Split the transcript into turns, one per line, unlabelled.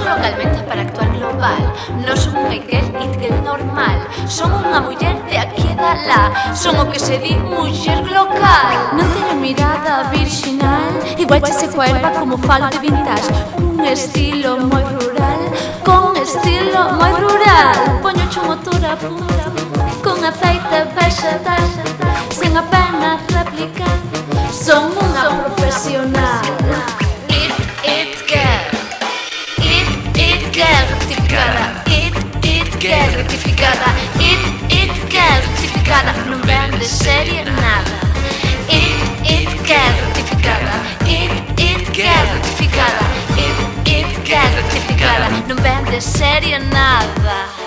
localmente para actuar global. Non son unha girl it girl normal. Son unha muller de aquí e da lá. Son o que se di muller local. Non teño mirada virxinal, igual che se coa erva como falo de vintage. Un estilo moi rural, con estilo moi rural. Poño o motor a punto, con aceite vegetal, sen apenas replicar. Son unha profesional. It girl, it girl rectificada. It girl rectificada. It girl rectificada. Non ven de serie nada. It girl rectificada. It girl rectificada. It girl rectificada. Non ven de serie nada.